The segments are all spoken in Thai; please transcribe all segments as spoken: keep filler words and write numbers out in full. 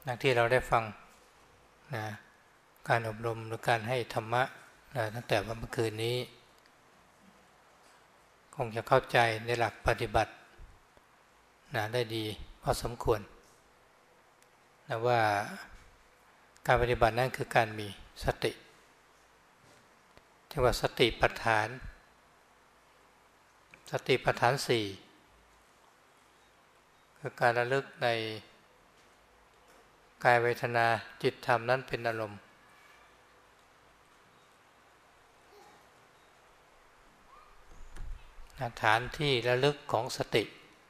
อย่างที่เราได้ฟังนะการอบรมหรือการให้ธรรมะนะตั้งแต่วันเมื่อคืนนี้คงจะเข้าใจในหลักปฏิบัตินะได้ดีพอสมควรนะว่าการปฏิบัตินั้นคือการมีสติที่ว่าสติปัฏฐานสติปัฏฐานสี่คือการระลึกในกายเวทนาจิตธรรมนั้นเป็นอารมณ์ฐานที่ระลึกของสติ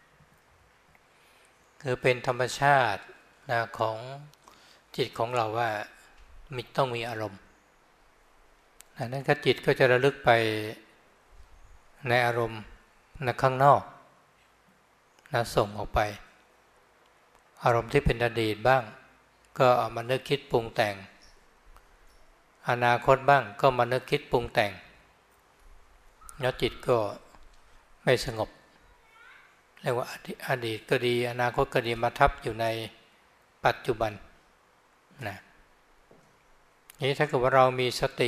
คือเป็นธรรมชาตินะของจิตของเราว่ามีต้องมีอารมณ์นั้นก็จิตก็จะระลึกไปในอารมณ์นะข้างนอกนะส่งออกไปอารมณ์ที่เป็นอดีตบ้างก็เอามานึกคิดปรุงแต่งอนาคตบ้างก็มานึกคิดปรุงแต่งแล้วจิตก็ไม่สงบเรียกว่าอดีตก็ดีอนาคตก็ดีมาทับอยู่ในปัจจุบันนะนี้ถ้าเกิดว่าเรามีสติ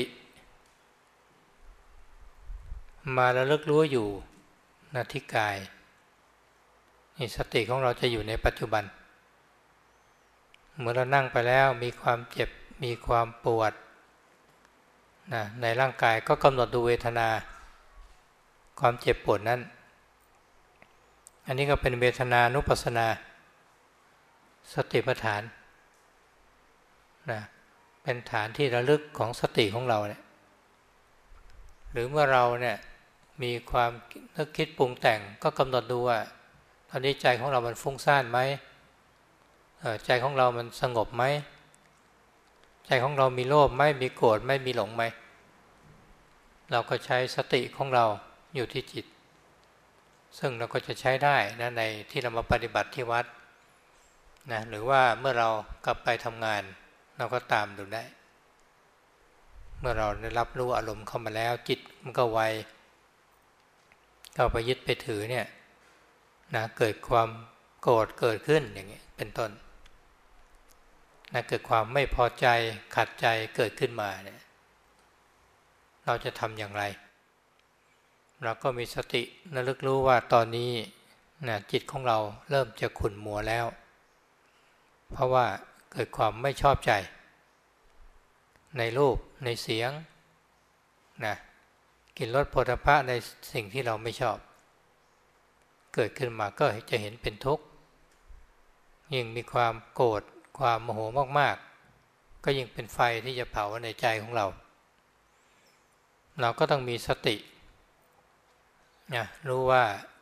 มาระลึกรู้อยู่ณที่กายนี่สติของเราจะอยู่ในปัจจุบันเมื่อเรานั่งไปแล้วมีความเจ็บมีความปวดนะในร่างกายก็กำหนดดูเวทนาความเจ็บปวดนั้นอันนี้ก็เป็นเวทนานุปัสสนาสติปัฏฐานนะเป็นฐานที่ระลึกของสติของเราเนี่ยหรือเมื่อเราเนี่ยมีความนึกคิดปรุงแต่งก็กำหนดดูว่าตอนนี้ใจของเรามันฟุ้งซ่านไหมใจของเรามันสงบไหมใจของเรามีโลภไหมมีโกรธไหมมีหลงไหมเราก็ใช้สติของเราอยู่ที่จิตซึ่งเราก็จะใช้ได้นะในที่เรามาปฏิบัติที่วัดนะหรือว่าเมื่อเรากลับไปทำงานเราก็ตามดูได้เมื่อเราได้รับรู้อารมณ์เข้ามาแล้วจิตมันก็ไวเข้าไปยึดไปถือเนี่ยนะเกิดความโกรธเกิดขึ้นอย่างนี้เป็นต้นนะเกิดความไม่พอใจขัดใจเกิดขึ้นมาเนี่ยเราจะทำอย่างไรเราก็มีสติระลึกรู้ว่าตอนนี้นะจิตของเราเริ่มจะขุ่นมัวแล้วเพราะว่าเกิดความไม่ชอบใจในรูปในเสียงนะกลิ่นรสโผฏฐัพพะในสิ่งที่เราไม่ชอบเกิดขึ้นมาก็จะเห็นเป็นทุกข์ยิ่งมีความโกรธความโมโหมากๆก็ยิ่งเป็นไฟที่จะเผาในใจของเราเราก็ต้องมีสตินะรู้ว่า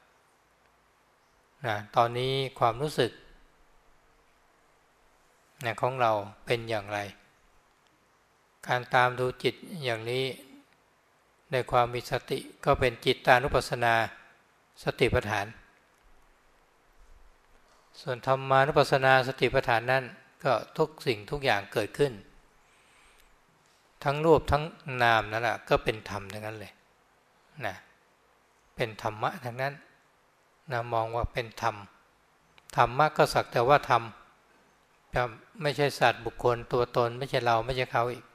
นะตอนนี้ความรู้สึกนะของเราเป็นอย่างไรการตามดูจิตอย่างนี้ในความมีสติก็เป็นจิตตานุปัสสนาสติปัฏฐานส่วนธรรมานุปัสสนาสติปัฏฐานนั้นก็ทุกสิ่งทุกอย่างเกิดขึ้นทั้งรูปทั้งนามนั่นแหละก็เป็นธรรมทั้งนั้นเลยนะเป็นธรรมะทั้งนั้นนะมองว่าเป็นธรรมธรรมะก็สักแต่ว่าธรรมไม่ใช่สัตว์บุคคลตัวตนไม่ใช่เราไม่ใช่เขาอีก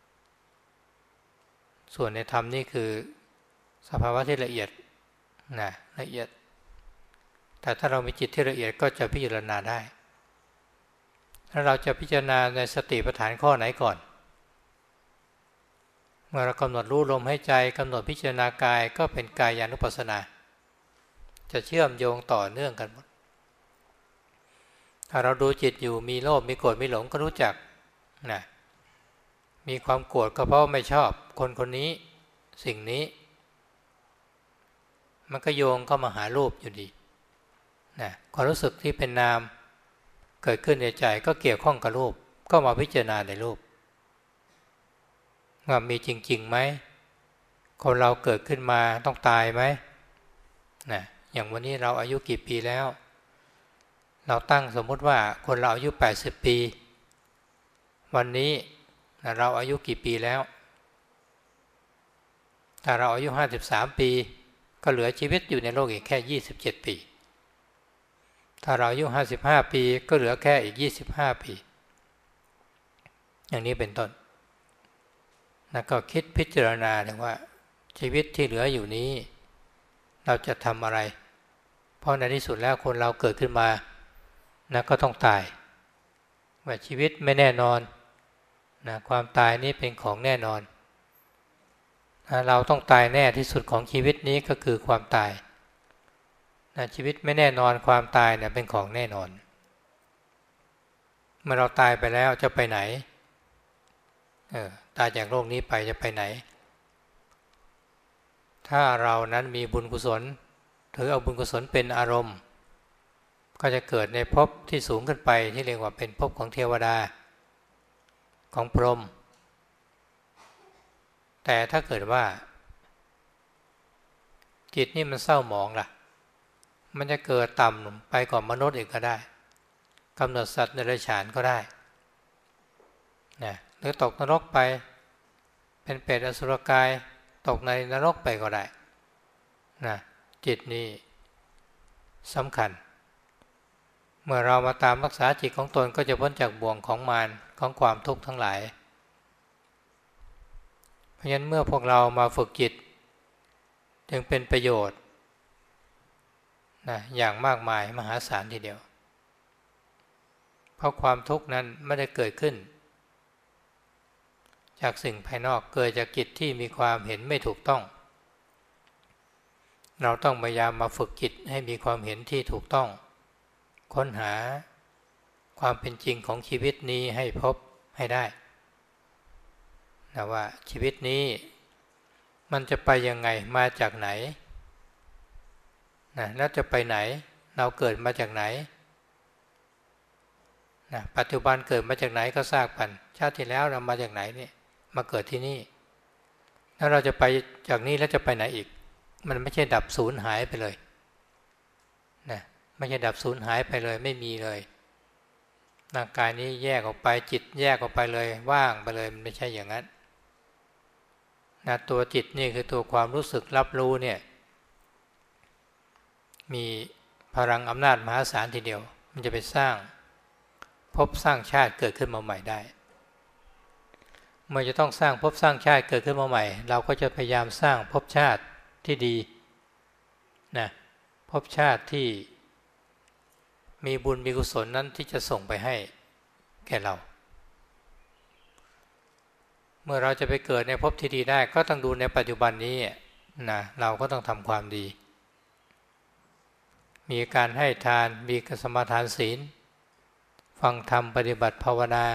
ส่วนในธรรมนี่คือสภาวะที่ละเอียดนะละเอียดแต่ถ้าเรามีจิตที่ละเอียดก็จะพิจารณาได้ถ้าเราจะพิจารณาในสติปัฏฐานข้อไหนก่อนเมื่อเรากำหนดรู้ลมหายใจกำหนดพิจารณากายก็เป็นกายานุปัสสนาจะเชื่อมโยงต่อเนื่องกันหมดถ้าเราดูจิตอยู่มีโลภมีโกรธมีหลงก็รู้จักนะมีความโกรธก็เพราะไม่ชอบคนคนนี้สิ่งนี้มันก็โยงเข้ามาหารูปอยู่ดีนะความรู้สึกที่เป็นนามเกิดขึ้นในใจก็เกี่ยวข้องกับรูปก็มาพิจารณาในรูปว่ามีจริงๆไหมคนเราเกิดขึ้นมาต้องตายไหมนะอย่างวันนี้เราอายุกี่ปีแล้วเราตั้งสมมติว่าคนเราอายุแปดสิบปีวันนี้นะเราอายุกี่ปีแล้วถ้าเราอายุห้าสิบสามปีก็เหลือชีวิตอยู่ในโลกอีกแค่ยี่สิบเจ็ดปีถ้าเราอายุห้าสิบห้าปีก็เหลือแค่อีกยี่สิบห้าปีอย่างนี้เป็นต้นแล้วก็คิดพิจารณาถึงว่าชีวิตที่เหลืออยู่นี้เราจะทำอะไรเพราะในที่สุดแล้วคนเราเกิดขึ้นมานะก็ต้องตายว่าชีวิตไม่แน่นอนนะความตายนี้เป็นของแน่นอนนะเราต้องตายแน่ที่สุดของชีวิตนี้ก็คือความตายนะชีวิตไม่แน่นอนความตายเนี่ยเป็นของแน่นอนเมื่อเราตายไปแล้วจะไปไหนเออตายจากโลกนี้ไปจะไปไหนถ้าเรานั้นมีบุญกุศลถือเอาบุญกุศลเป็นอารมณ์ก็จะเกิดในภพที่สูงขึ้นไปที่เรียกว่าเป็นภพของเทวดาของพรหมแต่ถ้าเกิดว่าจิตนี่มันเศร้าหมองล่ะมันจะเกิดต่ำไปกว่ามนุษย์อีกก็ได้กำเนิดสัตว์เดรัจฉานก็ได้นะหรือตกนรกไปเป็นเปรตอสุรกายตกในนรกไปก็ได้นะจิตนี่สำคัญเมื่อเรามาตามรักษาจิตของตนก็จะพ้นจากบ่วงของมารของความทุกข์ทั้งหลายเพราะฉะนั้นเมื่อพวกเรามาฝึกจิตจึงเป็นประโยชน์นะอย่างมากมายมหาศาลทีเดียวเพราะความทุกข์นั้นไม่ได้เกิดขึ้นจากสิ่งภายนอกเกิดจากจิตที่มีความเห็นไม่ถูกต้องเราต้องพยายามมาฝึกจิตให้มีความเห็นที่ถูกต้องค้นหาความเป็นจริงของชีวิตนี้ให้พบให้ได้นะว่าชีวิตนี้มันจะไปยังไงมาจากไหนนะแล้วจะไปไหนเราเกิดมาจากไหนนะปัจจุบันเกิดมาจากไหนก็ทราบกันชาติที่แล้วเรามาจากไหนเนี่ยมาเกิดที่นี่แล้วเราจะไปจากนี้แล้วจะไปไหนอีกมันไม่ใช่ดับสูญหายไปเลยนะไม่ใช่ดับสูญหายไปเลยไม่มีเลยร่างกายนี้แยกออกไปจิตแยกออกไปเลยว่างไปเลยมันไม่ใช่อย่างนั้นนะตัวจิตนี่คือตัวความรู้สึกรับรู้เนี่ยมีพลังอำนาจมหาศาลทีเดียวมันจะไปสร้างภพสร้างชาติเกิดขึ้นมาใหม่ได้เมื่อจะต้องสร้างภพสร้างชาติเกิดขึ้นมาใหม่เราก็จะพยายามสร้างภพชาติที่ดีนะภพชาติที่มีบุญมีกุศลนั้นที่จะส่งไปให้แก่เราเมื่อเราจะไปเกิดในภพที่ดีได้ก็ต้องดูในปัจจุบันนี้นะเราก็ต้องทำความดีมีการให้ทานมีการสมาทานศีลฟังธรรมปฏิบัติภาวนา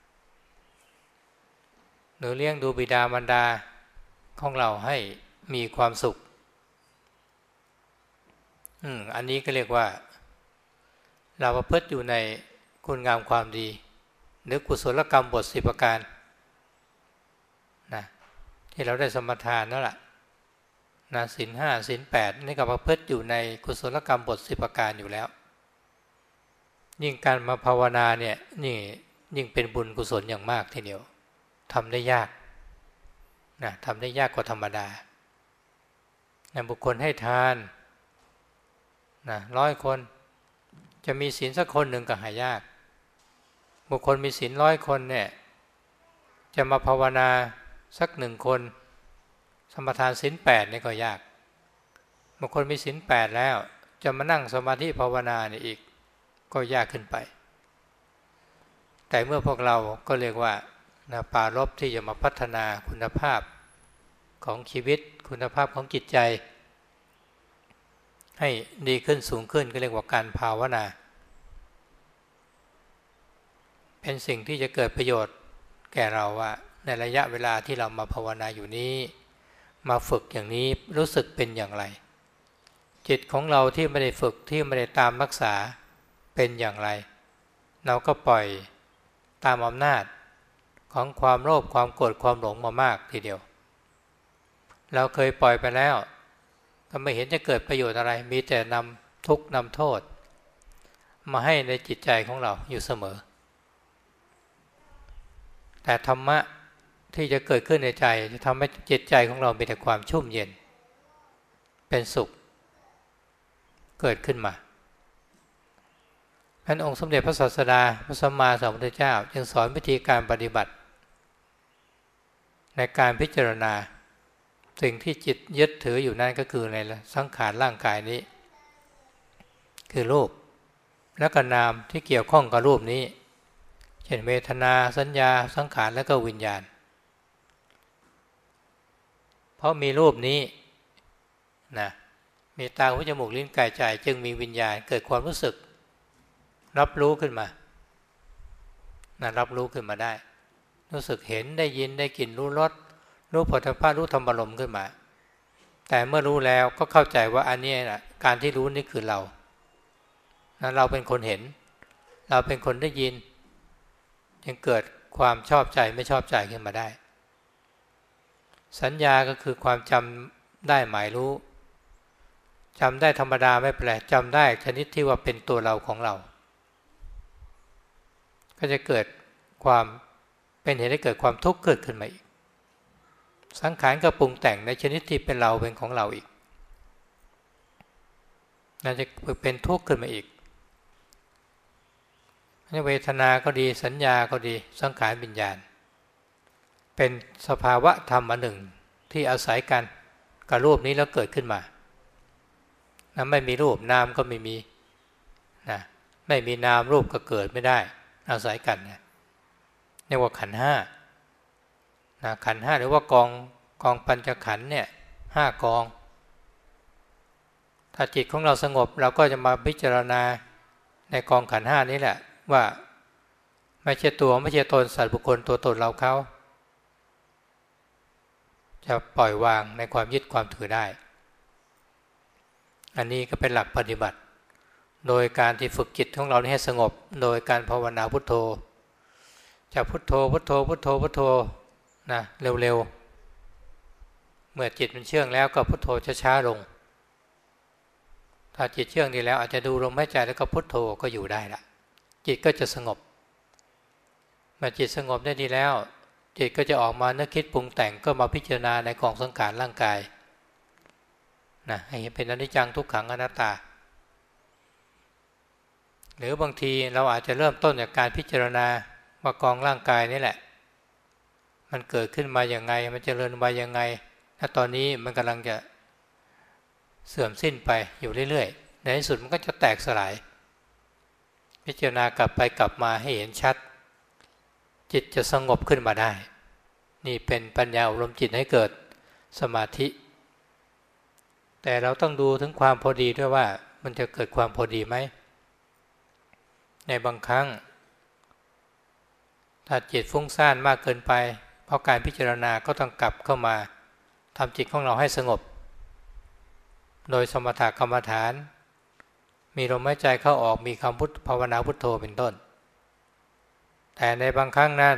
หรือเลี้ยงดูบิดามารดาของเราให้มีความสุขอืมอันนี้ก็เรียกว่าเราประพฤติอยู่ในคุณงามความดีหรือกุศลกรรมบทสิบประการนะที่เราได้สมทานนั่นแหละนะศีลห้าศีลแปดนี่ก็ประพฤติอยู่ในกุศลกรรมบทสิบประการอยู่แล้วยิ่งการมาภาวนาเนี่ยนี่ยิ่งเป็นบุญกุศลอย่างมากทีเดียวทำได้ยากนะทำได้ยากกว่าธรรมดานะบุคคลให้ทานนะร้อยคนจะมีศีลสักคนหนึ่งก็หายากบุคคลมีศีลร้อยคนเนี่ยจะมาภาวนาสักหนึ่งคนสมทานศีลแปดนี่ก็ยากบางคนมีศีลแปดแล้วจะมานั่งสมาธิภาวนาเนี่ยอีกก็ยากขึ้นไปแต่เมื่อพวกเราก็เรียกว่านะปรารภที่จะมาพัฒนาคุณภาพของชีวิตคุณภาพของจิตใจให้ดีขึ้นสูงขึ้นก็เรียกว่าการภาวนาเป็นสิ่งที่จะเกิดประโยชน์แก่เราว่าในระยะเวลาที่เรามาภาวนาอยู่นี้มาฝึกอย่างนี้รู้สึกเป็นอย่างไรจิตของเราที่ไม่ได้ฝึกที่ไม่ได้ตามรักษาเป็นอย่างไรเราก็ปล่อยตามอำนาจของความโลภความโกรธความหลงมามากทีเดียวเราเคยปล่อยไปแล้วก็ไม่เห็นจะเกิดประโยชน์อะไรมีแต่นำทุกข์นำโทษมาให้ในจิตใจของเราอยู่เสมอแต่ธรรมะที่จะเกิดขึ้นในใจจะทำให้จิตใจของเรามีแต่ความชุ่มเย็นเป็นสุขเกิดขึ้นมาท่านองค์สมเด็จพระศาสดาพระสัมมาสัมพุทธเจ้าจึงสอนวิธีการปฏิบัติในการพิจารณาสิ่งที่จิตยึดถืออยู่นั่นก็คืออะไรล่ะสังขารร่างกายนี้คือรูปและก็นามที่เกี่ยวข้องกับรูปนี้เช่นเวทนาสัญญาสังขารและก็วิญญาณเพราะมีรูปนี้นะมีตาหูจมูกลิ้นกายใจจึงมีวิญญาณเกิดความรู้สึกรับรู้ขึ้นมานะรับรู้ขึ้นมาได้รู้สึกเห็นได้ยินได้กลิ่นรู้รสรู้โผฏฐัพพะรู้ธรรมารมณ์ขึ้นมาแต่เมื่อรู้แล้วก็เข้าใจว่าอันนี้นะการที่รู้นี่คือเรานะเราเป็นคนเห็นเราเป็นคนได้ยินจึงเกิดความชอบใจไม่ชอบใจขึ้นมาได้สัญญาก็คือความจำได้หมายรู้จำได้ธรรมดาไม่เป็นไรจำได้ชนิดที่ว่าเป็นตัวเราของเราก็จะเกิดความเป็นเหตุให้เกิดความทุกข์เกิดขึ้นมาอีกสังขารก็ปรุงแต่งในชนิดที่เป็นเราเป็นของเราอีกน่าจะเป็นทุกข์ขึ้นมาอีกเวทนาก็ดีสัญญาก็ดีสังขารวิญญาณเป็นสภาวะธรรมอันหนึ่งที่อาศัยกันกับรูปนี้แล้วเกิดขึ้นมานะไม่มีรูปนามก็ไม่มีนะไม่มีนามรูปก็เกิดไม่ได้อาศัยกันเนี่ยเรียกว่าขันธ์ห้านะขันธ์ห้าหรือว่ากองกองปัญจขันธ์เนี่ยห้ากองถ้าจิตของเราสงบเราก็จะมาพิจารณาในกองขันธ์ห้านี้แหละว่าไม่ใช่ตัวไม่ใช่ตนสัตว์บุคคลตัวตนเราเขาจะปล่อยวางในความยึดความถือได้อันนี้ก็เป็นหลักปฏิบัติโดยการที่ฝึกจิตของเราให้สงบโดยการภาวนาพุทโธจะพุทโธพุทโธพุทโธพุทโธนะเร็วๆเมื่อจิตมันเชื่องแล้วก็พุทโธช้าๆลงถ้าจิตเชื่องดีแล้วอาจจะดูลมหายใจแล้วก็พุทโธก็อยู่ได้ละจิตก็จะสงบเมื่อจิตสงบได้ดีแล้วจิตก็จะออกมานึกคิดปรุงแต่งก็มาพิจารณาในกองสังขารร่างกายนะให้เห็นเป็นอนิจจังทุกขังอนัตตาหรือบางทีเราอาจจะเริ่มต้นจากการพิจารณาว่ากองร่างกายนี่แหละมันเกิดขึ้นมาอย่างไงมันเจริญไปยังไงถ้าตอนนี้มันกำลังจะเสื่อมสิ้นไปอยู่เรื่อยๆในที่สุดมันก็จะแตกสลายพิจารณากลับไปกลับมาให้เห็นชัดจิตจะสงบขึ้นมาได้นี่เป็นปัญญาอบรมจิตให้เกิดสมาธิแต่เราต้องดูถึงความพอดีด้วยว่ามันจะเกิดความพอดีไหมในบางครั้งถ้าจิตฟุ้งซ่านมากเกินไปเพราะการพิจารณาก็ต้องกลับเข้ามาทำจิตของเราให้สงบโดยสมถกรรมฐานมีลมหายใจเข้าออกมีคำพุทธภาวนาพุทโธเป็นต้นแต่ในบางครั้งนั้น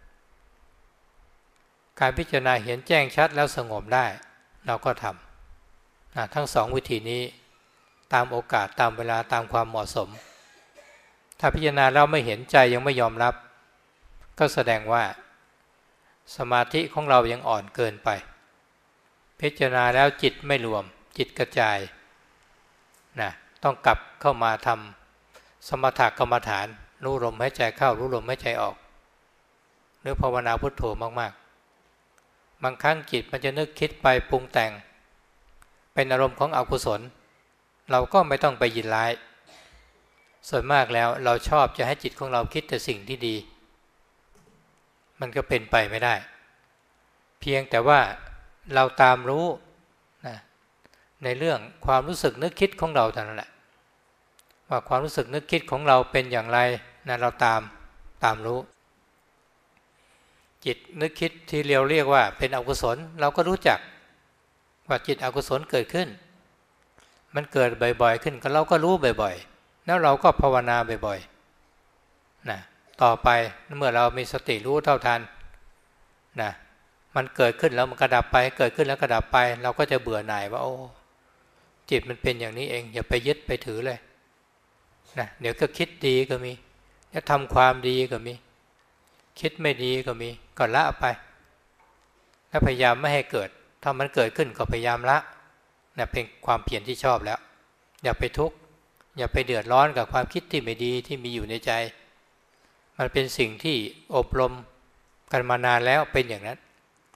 การพิจารณาเห็นแจ้งชัดแล้วสงบได้เราก็ทำนะทั้งสองวิธีนี้ตามโอกาสตามเวลาตามความเหมาะสมถ้าพิจารณาแล้วไม่เห็นใจยังไม่ยอมรับก็แสดงว่าสมาธิของเรายังอ่อนเกินไปพิจารณาแล้วจิตไม่รวมจิตกระจายนะต้องกลับเข้ามาทำสมถกรรมฐานรู้ลมหายใจเข้ารู้ลมหายใจออกหรือภาวนาพุทโธมากๆบางครั้งจิตมันจะนึกคิดไปปรุงแต่งเป็นอารมณ์ของอกุศลเราก็ไม่ต้องไปยินร้ายส่วนมากแล้วเราชอบจะให้จิตของเราคิดแต่สิ่งที่ดีมันก็เป็นไปไม่ได้เพียงแต่ว่าเราตามรู้นะในเรื่องความรู้สึกนึกคิดของเราเท่านั้นแหละว่าความรู้สึกนึกคิดของเราเป็นอย่างไรนะเราตามตามรู้จิตนึกคิดที่เราเรียกว่าเป็นอกุศลเราก็รู้จักว่าจิตอกุศลเกิดขึ้นมันเกิดบ่อยๆขึ้นก็เราก็รู้บ่อยๆแล้วเราก็ภาวนาบ่อยๆนะต่อไปเมื่อเรามีสติรู้เท่าทันนะมันเกิดขึ้นแล้วมันกระดับไปเกิดขึ้นแล้วกระดับไปเราก็จะเบื่อหน่ายว่าโอ้จิตมันเป็นอย่างนี้เองอย่าไปยึดไปถือเลยนะเดี๋ยวก็คิดดีก็มีจะทำความดีก็มีคิดไม่ดีก็มีก็ละไปแล้วพยายามไม่ให้เกิดถ้ามันเกิดขึ้นก็พยายามละนะเป็นความเพียรที่ชอบแล้วอย่าไปทุกข์อย่าไปเดือดร้อนกับความคิดที่ไม่ดีที่มีอยู่ในใจมันเป็นสิ่งที่อบรมกันมานานแล้วเป็นอย่างนั้น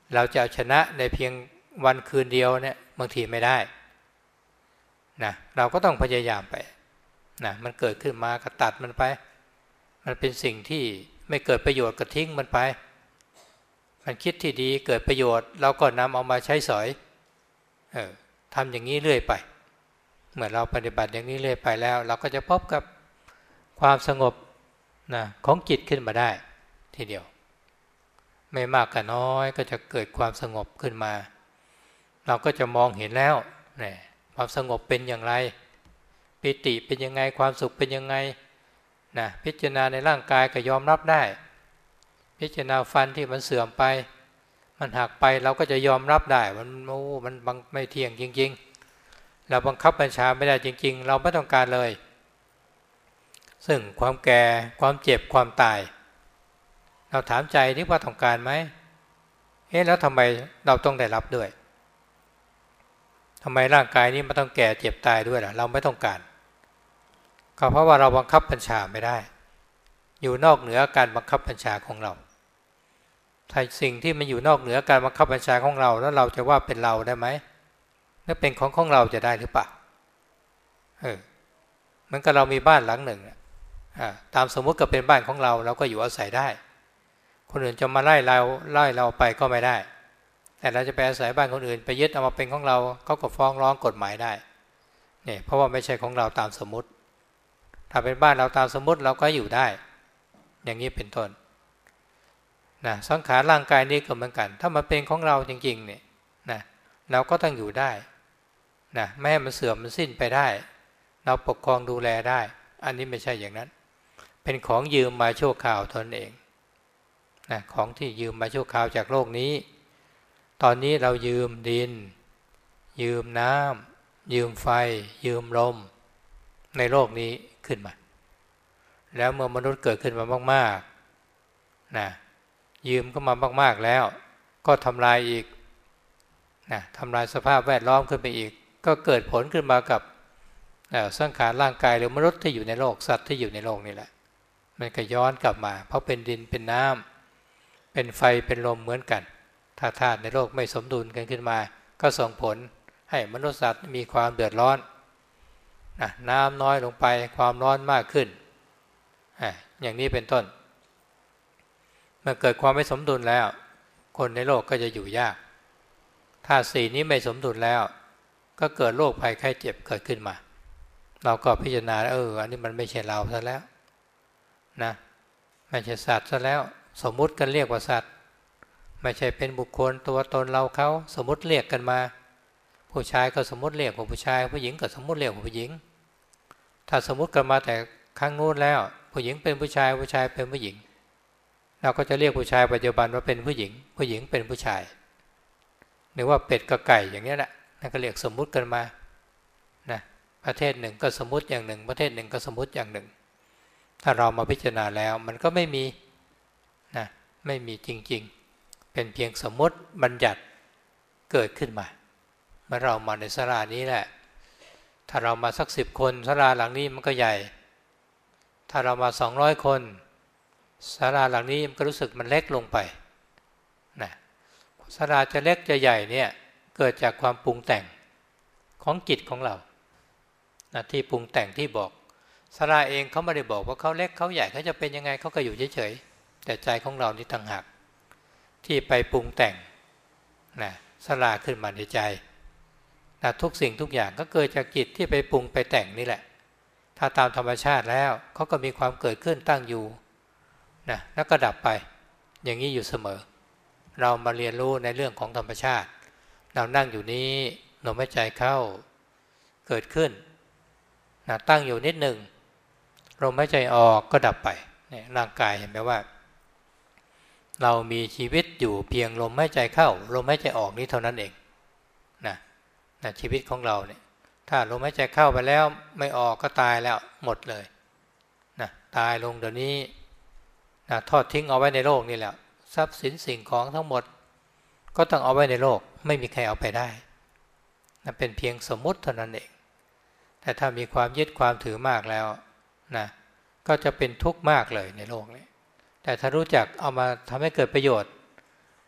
เราจะเอาชนะในเพียงวันคืนเดียวเนี่ยบางทีไม่ได้นะเราก็ต้องพยายามไปนะมันเกิดขึ้นมาก็ตัดมันไปมันเป็นสิ่งที่ไม่เกิดประโยชน์ก็ทิ้งมันไปมันคิดที่ดีเกิดประโยชน์เราก็นำเอามาใช้สอยเออทำอย่างนี้เรื่อยไปเมื่อเราปฏิบัติอย่างนี้เรื่อยไปแล้วเราก็จะพบกับความสงบนะของจิตขึ้นมาได้ทีเดียวไม่มากก็น้อยก็จะเกิดความสงบขึ้นมาเราก็จะมองเห็นแล้วเนี่ยความสงบเป็นอย่างไรปิติเป็นยังไงความสุขเป็นยังไงนะพิจารณาในร่างกายก็ยอมรับได้พิจารณาฟันที่มันเสื่อมไปมันหักไปเราก็จะยอมรับได้มันโอ้มันบังไม่เที่ยงจริงๆเราบังคับบัญชาไม่ได้จริงๆเราไม่ต้องการเลยซึ่งความแก่ความเจ็บความตายเราถามใจนี่ว่าต้องการไหมเอ๊ะแล้วทำไมเราต้องได้รับด้วยทำไมร่างกายนี้มันต้องแก่เจ็บตายด้วยล่ะเราไม่ต้องการก็เพราะว่าเราบังคับบัญชาไม่ได้อยู่นอกเหนือการบังคับบัญชาของเราถ้าสิ่งที่มันอยู่นอกเหนือการบังคับบัญชาของเราแล้วเราจะว่าเป็นเราได้ไหมแล้วเป็นของของเราจะได้หรือเปล่าเออเหมือนกับเรามีบ้านหลังหนึ่งอ่าตามสมมุติก็เป็นบ้านของเราเราก็อยู่อาศัยได้คนอื่นจะมาไล่เราไล่เราไปก็ไม่ได้แต่เราจะไปอาศัยบ้านคนอื่นไปยึดเอามาเป็นของเราเขาก็ฟ้องร้องกฎหมายได้เนี่ยเพราะว่าไม่ใช่ของเราตามสมมุติถ้าเป็นบ้านเราตามสมมุติเราก็อยู่ได้อย่างนี้เป็นต้นนะสังขารร่างกายนี้ก็เหมือนกันถ้ามันเป็นของเราจริงๆเนี่ยนะเราก็ต้องอยู่ได้นะไม่ให้มันเสื่อมมันสิ้นไปได้เราปกครองดูแลได้อันนี้ไม่ใช่อย่างนั้นเป็นของยืมมาชั่วคราวเท่านั้นเองนะของที่ยืมมาชั่วคราวจากโลกนี้ตอนนี้เรายืมดินยืมน้ำยืมไฟยืมลมในโลกนี้ขึ้นมาแล้วเมื่อมนุษย์เกิดขึ้นมามากๆนะยืมก็มามากๆแล้วก็ทำลายอีกนะทำลายสภาพแวดล้อมขึ้นไปอีกก็เกิดผลขึ้นมากับสังขารร่างกายหรือมนุษย์ที่อยู่ในโลกสัตว์ที่อยู่ในโลกนี่แหละมันก็ย้อนกลับมาเพราะเป็นดินเป็นน้ำเป็นไฟเป็นลมเหมือนกันถ้าธาตุในโลกไม่สมดุลกันขึ้นมาก็ส่งผลให้มนุษย์สัตว์มีความเดือดร้อนนะน้ำน้อยลงไปความร้อนมากขึ้นอย่างนี้เป็นต้นเมื่อเกิดความไม่สมดุลแล้วคนในโลกก็จะอยู่ยากถ้าสี่นี้ไม่สมดุลแล้วก็เกิดโรคภัยไข้เจ็บเกิดขึ้นมาเราก็พิจารณาเอออันนี้มันไม่ใช่เราซะแล้วนะไม่ใช่สัตว์ซะแล้วสมมุติกันเรียกว่าสัตว์ไม่ใช่เป็นบุคคลตัวตนเราเขาสมมุติเรียกกันมาผู้ชายก็สมมุติเรียกว่าผู้ชายผู้หญิงก็สมมุติเรียกว่าผู้หญิงถ้าสมมุติกันมาแต่ครั้งโน้นแล้วผู้หญิงเป็นผู้ชายผู้ชายเป็นผู้หญิงเราก็จะเรียกผู้ชายปัจจุบันว่าเป็นผู้หญิงผู้หญิงเป็นผู้ชายหรือว่าเป็ดกับไก่อย่างนี้แหละนั่นก็เรียกสมมุติกันมานะประเทศหนึ่งก็สมมุติอย่างหนึ่งประเทศหนึ่งก็สมมุติอย่างหนึ่งถ้าเรามาพิจารณาแล้วมันก็ไม่มีนะไม่มีจริงๆเป็นเพียงสมมุติบัญญัติเกิดขึ้นมาเมื่อเรามาในศาลานี้แหละถ้าเรามาสักสิบคนศาลาหลังนี้มันก็ใหญ่ถ้าเรามาสองร้อยคนศาลาหลังนี้มันก็รู้สึกมันเล็กลงไปนะศาลาจะเล็กจะใหญ่เนี่ยเกิดจากความปรุงแต่งของจิตของเรานะที่ปรุงแต่งที่บอกศาลาเองเขาไม่ได้บอกว่าเขาเล็กเขาใหญ่เขาจะเป็นยังไงเขาก็อยู่เฉยๆแต่ใจของเรานี่ต่างหากที่ไปปรุงแต่งนะศาลาขึ้นมาในใจนะทุกสิ่งทุกอย่างก็เกิดจากจิตที่ไปปรุงไปแต่งนี่แหละถ้าตามธรรมชาติแล้วเขาก็มีความเกิดขึ้นตั้งอยู่นะแล้วก็ดับไปอย่างนี้อยู่เสมอเรามาเรียนรู้ในเรื่องของธรรมชาติเรานั่งอยู่นี้ลมหายใจเข้าเกิดขึ้นนะตั้งอยู่นิดหนึ่งลมหายใจออกก็ดับไปเนี่ยร่างกายเห็นไหมว่าเรามีชีวิตอยู่เพียงลมหายใจเข้าลมหายใจออกนี้เท่านั้นเองนะนะชีวิตของเราเนี่ยถ้าลมหายใจเข้าไปแล้วไม่ออกก็ตายแล้วหมดเลยนะตายลงเดี๋ยวนี้นะทอดทิ้งเอาไว้ในโลกนี่แหละทรัพย์สินสิ่งของทั้งหมดก็ต้องเอาไว้ในโลกไม่มีใครเอาไปได้นะเป็นเพียงสมมุติเท่านั้นเองแต่ถ้ามีความยึดความถือมากแล้วนะก็จะเป็นทุกข์มากเลยในโลกนี้แต่ถ้ารู้จักเอามาทำให้เกิดประโยชน์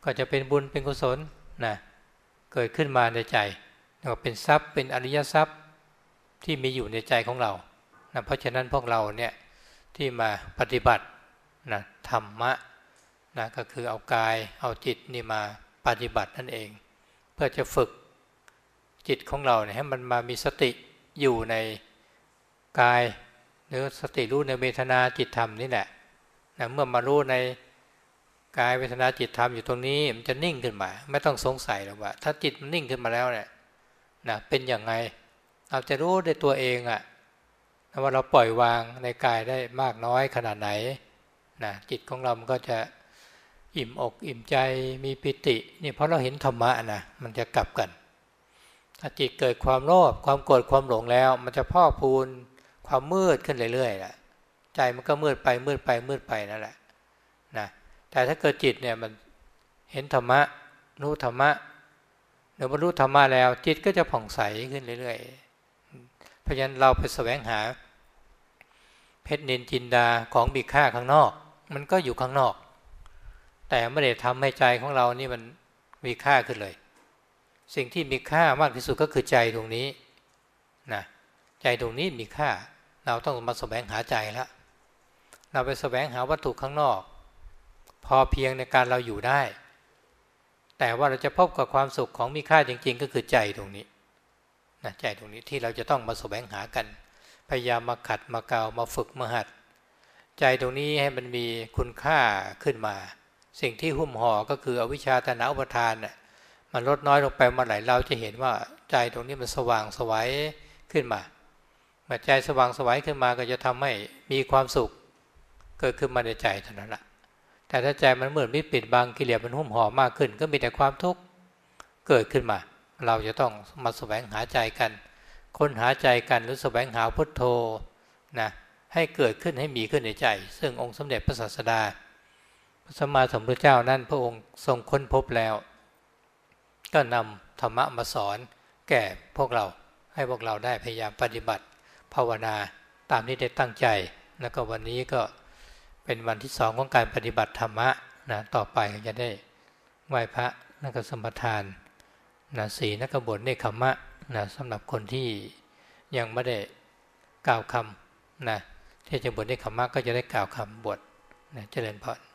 ก็จะเป็นบุญเป็นกุศลนะเกิดขึ้นมาในใจก็เป็นทรัพย์เป็นอริยทรัพย์ที่มีอยู่ในใจของเรานะเพราะฉะนั้นพวกเราเนี่ยที่มาปฏิบัตินะธรรมะนะก็คือเอากายเอาจิตนี่มาปฏิบัตินั่นเองเพื่อจะฝึกจิตของเราเนี่ยให้มันมามีสติอยู่ในกายหรือสติรู้ในเวทนาจิตธรรมนี่แหละนะเมื่อมารู้ในกายเวทนาจิตธรรมอยู่ตรงนี้มันจะนิ่งขึ้นมาไม่ต้องสงสัยหรอกว่าถ้าจิตมันนิ่งขึ้นมาแล้วเนี่ยนะเป็นอย่างไรเราจะรู้ได้ตัวเองอะว่าเราปล่อยวางในกายได้มากน้อยขนาดไหนนะจิตของเรามันก็จะอิ่มอกอิ่มใจมีปิตินี่เพราะเราเห็นธรรมะนะมันจะกลับกันถ้าจิตเกิดความโลภความโกรธความหลงแล้วมันจะพอกพูนความมืดขึ้นเรื่อยๆแหละใจมันก็มืดไปมืดไปมืดไปนั่นแหละนะแต่ถ้าเกิดจิตเนี่ยมันเห็นธรรมะรู้ธรรมะเดี๋ยวบรรลุธรรมะแล้วจิตก็จะผ่องใสขึ้นเรื่อยๆเพราะฉะนั้นเราไปแสวงหาเพชรนิลจินดาของมีค่าข้างนอกมันก็อยู่ข้างนอกแต่ไม่ได้ทำให้ใจของเรานี่มันมีค่าขึ้นเลยสิ่งที่มีค่ามากที่สุดก็คือใจตรงนี้นะใจตรงนี้มีค่าเราต้องมาแสวงหาใจแล้วเราไปแสวงหาวัตถุข้างนอกพอเพียงในการเราอยู่ได้แต่ว่าเราจะพบกับความสุขของมีค่าจริงๆก็คือใจตรงนี้นะใจตรงนี้ที่เราจะต้องมาแสวงหากันพยายามมาขัดมาเกามาฝึกมาหัดใจตรงนี้ให้มันมีคุณค่าขึ้นมาสิ่งที่หุ้มห่อก็คืออวิชชาตัณหาอุปาทานน่ะมันลดน้อยลงไปเมื่อไหร่เราจะเห็นว่าใจตรงนี้มันสว่างไสวขึ้นมาเมื่อใจสว่างไสวขึ้นมาก็จะทำให้มีความสุขเกิดขึ้นมาในใจเท่านั้นแหละแต่ถ้าใจมันมืดมิดปิดบังกิเลสมันหุ้มห่อมากขึ้นก็มีแต่ความทุกข์เกิดขึ้นมาเราจะต้องมาแสวงหาใจกันค้นหาใจกันหรือแสวงหาพุทโธนะให้เกิดขึ้นให้มีขึ้นในใจซึ่งองค์สมเด็จพระศาสดาพระสัมมาสัมพุทธเจ้านั้นพระองค์ทรงค้นพบแล้วก็นำธรรมะมาสอนแก่พวกเราให้พวกเราได้พยายามปฏิบัติภาวนาตามที่ได้ตั้งใจแล้วก็วันนี้ก็เป็นวันที่สองของการปฏิบัติธรรมะนะต่อไปจะได้ไหว้พระนักสมทานนะศีลนักบวชเนคขมะนะสำหรับคนที่ยังไม่ได้กล่าวคำนะที่จะบวชเนคขมะก็จะได้กล่าวคำบวชนะเจริญพร